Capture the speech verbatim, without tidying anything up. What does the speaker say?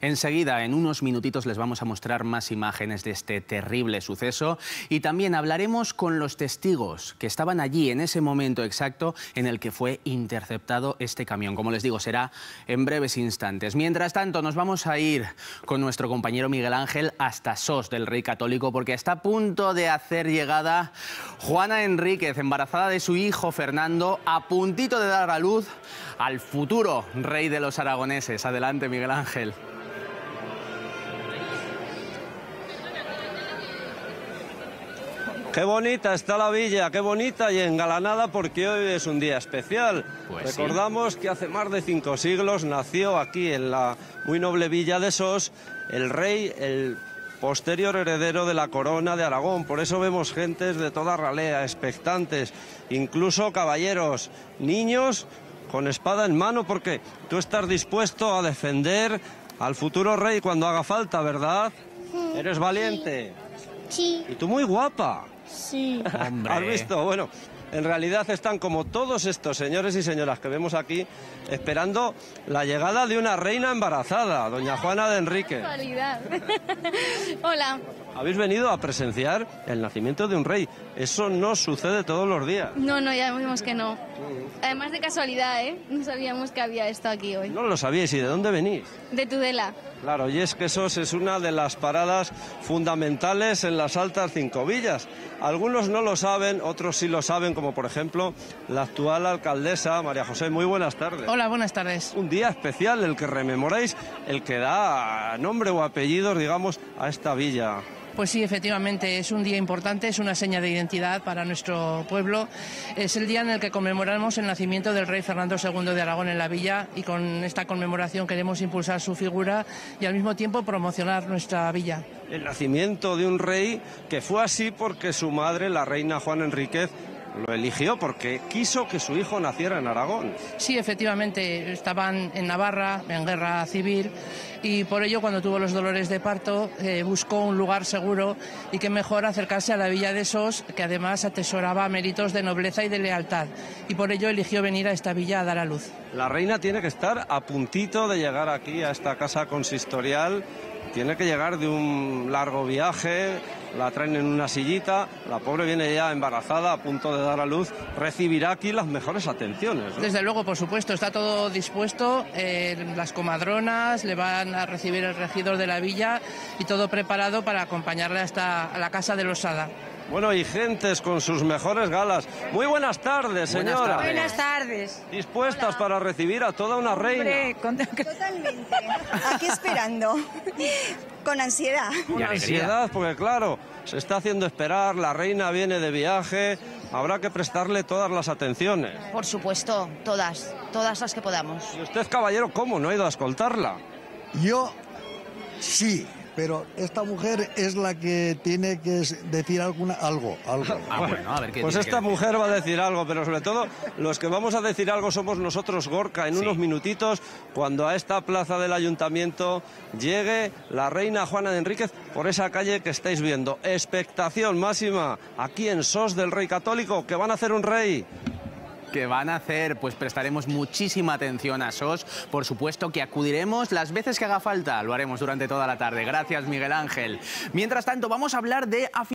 Enseguida, en unos minutitos, les vamos a mostrar más imágenes de este terrible suceso y también hablaremos con los testigos que estaban allí en ese momento exacto en el que fue interceptado este camión. Como les digo, será en breves instantes. Mientras tanto, nos vamos a ir con nuestro compañero Miguel Ángel hasta Sos del Rey Católico, porque está a punto de hacer llegada Juana Enríquez, embarazada de su hijo Fernando, a puntito de dar a luz al futuro rey de los aragoneses. Adelante, Miguel Ángel. Qué bonita está la villa, qué bonita y engalanada, porque hoy es un día especial. Pues recordamos sí. que hace más de cinco siglos nació aquí en la muy noble villa de Sos el rey, el posterior heredero de la corona de Aragón. Por eso vemos gentes de toda ralea, expectantes, incluso caballeros, niños con espada en mano, porque tú estás dispuesto a defender al futuro rey cuando haga falta, ¿verdad? Sí. ¿Eres valiente? Sí. Y tú muy guapa. Sí. Hombre. ¿Has visto? Bueno, en realidad están como todos estos señores y señoras que vemos aquí esperando la llegada de una reina embarazada, doña Juana de Enríquez. Hola. Habéis venido a presenciar el nacimiento de un rey. Eso no sucede todos los días. No, no, ya vimos que no. Además de casualidad, ¿eh? No sabíamos que había esto aquí hoy. No lo sabíais. ¿Y de dónde venís? De Tudela. Claro, y es que Sos es una de las paradas fundamentales en las Altas Cinco Villas. Algunos no lo saben, otros sí lo saben, como por ejemplo la actual alcaldesa María José. Muy buenas tardes. Hola, buenas tardes. Un día especial, el que rememoráis, el que da nombre o apellidos, digamos, a esta villa. Pues sí, efectivamente, es un día importante, es una seña de identidad para nuestro pueblo. Es el día en el que conmemoramos el nacimiento del rey Fernando segundo de Aragón en la villa, y con esta conmemoración queremos impulsar su figura y al mismo tiempo promocionar nuestra villa. El nacimiento de un rey que fue así porque su madre, la reina Juana Enríquez, lo eligió porque quiso que su hijo naciera en Aragón. Sí, efectivamente, estaban en Navarra, en guerra civil, y por ello cuando tuvo los dolores de parto eh, buscó un lugar seguro, y qué mejor acercarse a la villa de Sos, que además atesoraba méritos de nobleza y de lealtad, y por ello eligió venir a esta villa a dar a luz. La reina tiene que estar a puntito de llegar aquí a esta casa consistorial. Tiene que llegar de un largo viaje, la traen en una sillita, la pobre viene ya embarazada, a punto de dar a luz, recibirá aquí las mejores atenciones, ¿no? Desde luego, por supuesto, está todo dispuesto, eh, las comadronas, le van a recibir el regidor de la villa y todo preparado para acompañarle hasta a la casa de Losada. Bueno, y gentes con sus mejores galas. Muy buenas tardes, señora. Buenas tardes. Buenas tardes. Dispuestas Hola. para recibir a toda una Hombre, reina. con... Totalmente. Aquí esperando. Con ansiedad. Con ansiedad, porque claro, se está haciendo esperar, la reina viene de viaje, habrá que prestarle todas las atenciones. Por supuesto, todas, todas las que podamos. ¿Y usted, caballero, cómo no ha ido a escoltarla? Yo sí. Pero esta mujer es la que tiene que decir alguna, algo, algo. Ah, bueno, a ver qué Pues esta mujer va a decir algo, pero sobre todo los que vamos a decir algo somos nosotros, Gorka, en sí. unos minutitos, cuando a esta plaza del ayuntamiento llegue la reina Juana de Enríquez por esa calle que estáis viendo. Expectación máxima aquí en Sos del Rey Católico, que van a hacer un rey. ¿Qué van a hacer? Pues prestaremos muchísima atención a Sos. Por supuesto que acudiremos las veces que haga falta. Lo haremos durante toda la tarde. Gracias, Miguel Ángel. Mientras tanto, vamos a hablar de